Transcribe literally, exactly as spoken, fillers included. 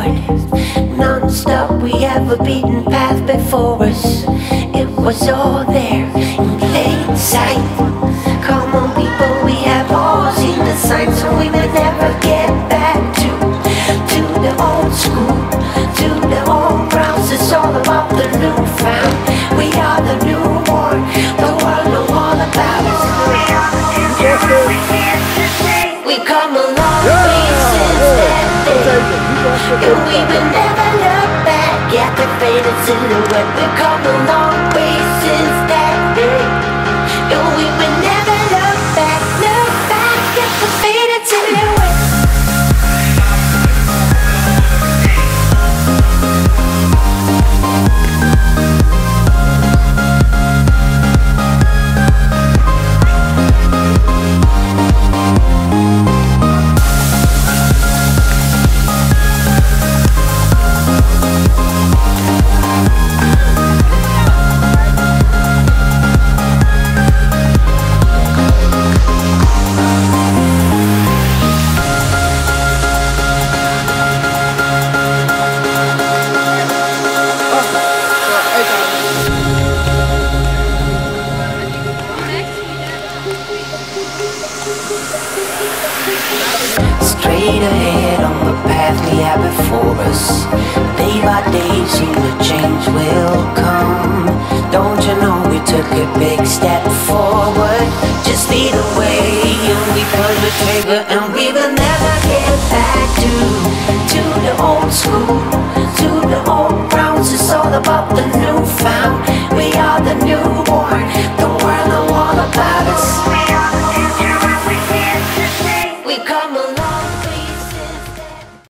forward, non-stop. We have a beaten path before us. It was all there in plain sight. Come on people, we have all seen the signs, so we may never get back to To the old school, to the old grounds. It's all about the new found. We are the newborn, the world know all about us. We come a long way since that day, and we will never look back at the faded silhouette. We come a long way since that day, and we will never look back, look back at the faded silhouette. Straight ahead on the path we have before us. Day by day, soon the change will come. Don't you know we took a big step forward? Just lead the way and we pull the trigger, and we will never